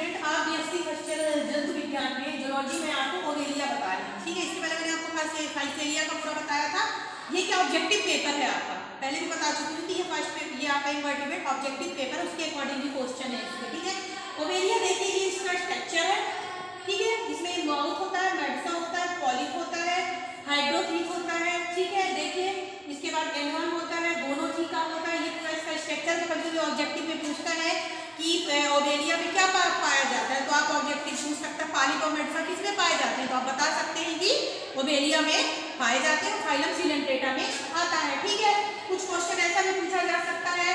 Student, आप BSc first year जंतु विज्ञान में जूलॉजी में आपको ओवेलिया बता रहे हैं, ठीक है। इसके पहले मैंने आपको फाइसेलिया का पूरा बताया था। ये क्या ऑब्जेक्टिव पेपर है आपका, पहले भी बता चुकी हूँ कि ये फर्स्ट पेपर, ये आपका इनवर्टिब्रेट ऑब्जेक्टिव पेपर, उसके अकॉर्डिंगली क्वेश्चन है इसमें, ठीक है। ओवेलिया देखिए ये इसका स्ट्रक्चर है, ठीक है। इसमें माउथ होता है, मेडसा होता है, पॉलिप होता है, हाइड्रोथीक होता है, ठीक है। देखिए इसके बाद एनवन होता है, गोनोथीका होता है। ये पूरा इसका स्ट्रक्चर कभी ऑब्जेक्टिव में पूछता है कि ओवेलिया में क्या पाया जाता है, तो आप ऑब्जेक्टिव पूछ सकते हैं पॉलिप और मेडसा किसमें पाए जाते हैं, तो आप बता सकते हैं कि ओवेलिया में पाए जाते हैं, फाइलम सिलेंट्रेटा में आता है, ठीक है। कुछ क्वेश्चन ऐसा भी पूछा जा सकता है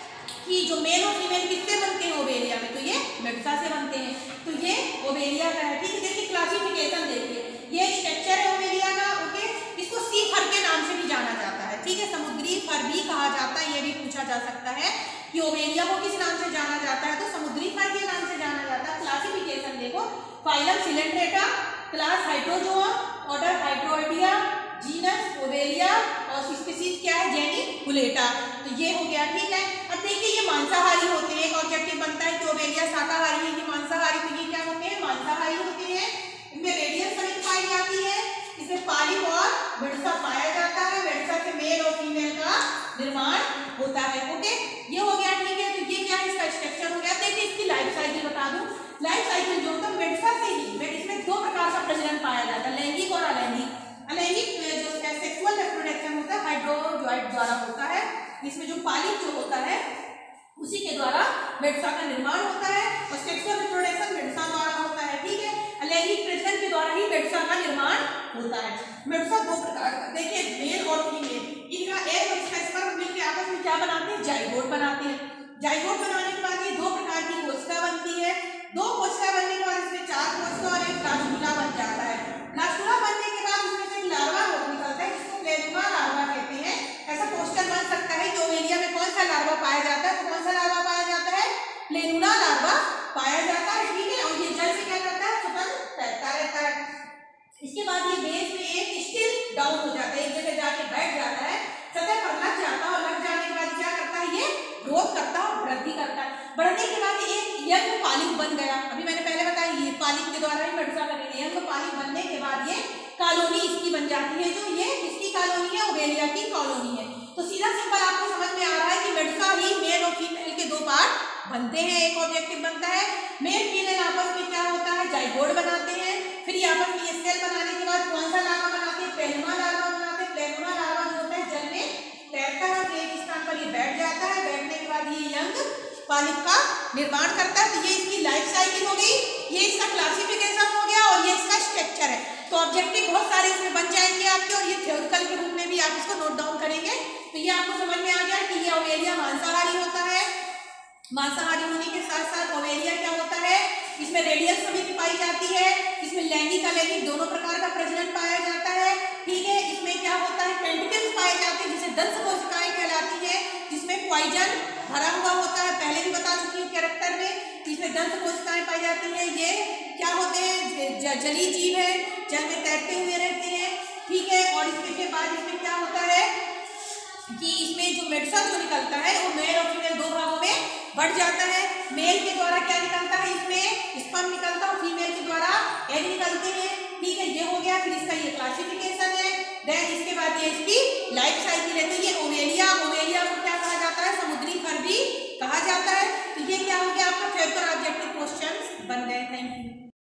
कि जो मेल और फीमेल किससे बनते हैं ओवेलिया में, तो ये मेडसा से बनते हैं, तो ये ओवेलिया का है, ठीक है। देखिए क्लासिफिकेशन देखिए, ये स्ट्रक्चर है ओवेलिया का, ओके। इसको सी फर के नाम से भी जाना जाता है, ठीक है, समुद्री फर भी कहा जाता है। ये भी पूछा जा सकता है कि ओवेलिया को किस नाम से जाना जाता है, तो समुद्री फर के नाम से जाना जाता है। क्लासिफिकेशन देखो, phylum coelenterata, class hydrozoa, order hydroidea, genus obelia और स्पीशीज क्या है, जेनिकुलेटा। तो ये हो गया, ठीक है। अब देखिए ये मांसाहारी होते हैं, एक ऑब्जेक्टिव बनता है कि ओवेलिया शाकाहारी है कि मांसाहारी, तो ये क्या होते हैं, मांसाहारी होते हैं। इनमें रेडियल समिति पाई जाती है, इसमें पॉलिप और मेडसा पाया जाता है, मेडसा से मेल और फीमेल का निर्माण होता है, ओके। ये हो गया, ठीक है। तो ये क्या है, इसका स्ट्रक्चर हो गया। देखिए इसकी लाइफ साइकिल बता दूं, लाइफ साइकिल जो होता है मेडसा से ही, इसमें दो प्रकार का प्रजनन पाया जाता है, लैंगिक और अलैंगिक। अलैंगिक जो सेक्सुअल रिप्रोडक्शन होता है हाइड्रोजॉइट द्वारा होता है, इसमें जो पॉलिप जो होता है उसी के द्वारा मेडसा का निर्माण होता है, और सेक्सुअल रिप्रोडक्शन मेडसा द्वारा होता है, ठीक है। अलैंगिक प्रजनन के द्वारा ही मेडसा का निर्माण होता है। मेडसा दो प्रकार का, देखिए मेल और फीमेल, इनका एग और इसका स्पर्म मिलकर आपस में क्या बनाते हैं, जाइगोट बनाते हैं। जाइगोट बनाने के बाद ये दो प्रकार की कोशिका बनती है। दो कोशिका बनने के बाद इसमें चार कोशिका और एक ब्लास्टुला बन जाता है। ब्लास्टुला बनने के बाद उसमें से एक लार्वा निकलता है, जिसको प्लेनुमा लार्वा कहते हैं। ऐसा क्वेश्चन बन सकता है कि ओवेलिया में कौन सा लार्वा पाया जाता है, तो कौन सा लार्वा पाया जाता है, प्लेनुमा लार्वा पाया जाता है, ठीक है। और ये जल से क्या करता है, स्वतंत्र तैरता रहता है। इसके बाद ये बेस में एक स्टिल डाउन हो जाता है, एक जगह जाके बैठ जाता है, सतह पर लग जाता है, और लग जाने के बाद क्या करता है, ये ग्रोथ करता है, वृद्धि करता है। बढ़ने के बाद एक यंग पॉलिप बन गया, अभी मैंने पहले बताया ये पॉलिप के द्वारा ही मेडसा बनेगी। यंग पॉलिप बनने के बाद ये कॉलोनी इसकी बन जाती है, जो ये किसकी कॉलोनी है, ओवेलिया की कॉलोनी है। तो सीधा सिंपल आपको समझ में आ रहा है कि मेडसा ही मेल और फीमेल के दो पार्ट बनते हैं, एक ऑब्जेक्टिव बनता है। मेल फीमेल आपस में क्या होता है, जाइगोट बनाते हैं, फिर ये आपस में ये सेल बनाने के बाद कौन सा लार्वा बनाते हैं, प्लेनुमा लार्वा बनाते हैं। प्लेनुमा लार्वा जो होता है जल में तैरता है, एक स्थान पर ये बैठ जाता है, बैठने के बाद ये यंग पॉलिप का निर्माण करता है। तो ये इसकी लाइफ साइकिल हो गई, ये इसका क्लासिफिकेशन हो गया, और ये इसका स्ट्रक्चर है। तो ऑब्जेक्टिव बहुत सारे इसमें बन जाएंगे आपके, और ये थ्योरिटिकल के रूप में भी आप इसको नोट डाउन करेंगे। तो ये आपको समझ में आ गया कि ये ओवेलिया मांसाहारी होता है। मांसाहारी होने के साथ साथ ओवेलिया क्या होता है, इसमें रेडियल समिति पाई जाती है, इसमें लैंगिक अलैंगिक दोनों प्रकार का प्रजनन पाया जाता है, ठीक है। इसमें क्या होता है, टेंटिकल्स पाए जाते हैं, जिसे दंत कोशिकाएं कहलाती है, जिसमें पॉइजन भरा हुआ होता है, पहले भी बता चुकी हूँ कैरेक्टर में। इसमें दंत कोशिकाएं पाई जाती है, ये क्या होते हैं, जलीय जीव है, जल में तैरते हुए रहते हैं, ठीक है। और इसके बाद इसमें क्या होता है कि इसमें जो मेडसा जो निकलता है वो मेल और फीमेल दो भागों में बढ़ जाता है। मेल के द्वारा क्या निकलता है, इसमें स्पर्म निकलता है, फीमेल के द्वारा एग निकलते हैं, ठीक है। ये हो गया, फिर इसका ये क्लासिफिकेशन है। देन इसके बाद ये इसकी लाइफ साइकिल है। तो ये ओवेलिया को क्या कहा जाता है, समुद्री फर भी कहा जाता है। तो ये क्या हो गया, आपका पेपर ऑब्जेक्टिव क्वेश्चंस बन गए। Thank you.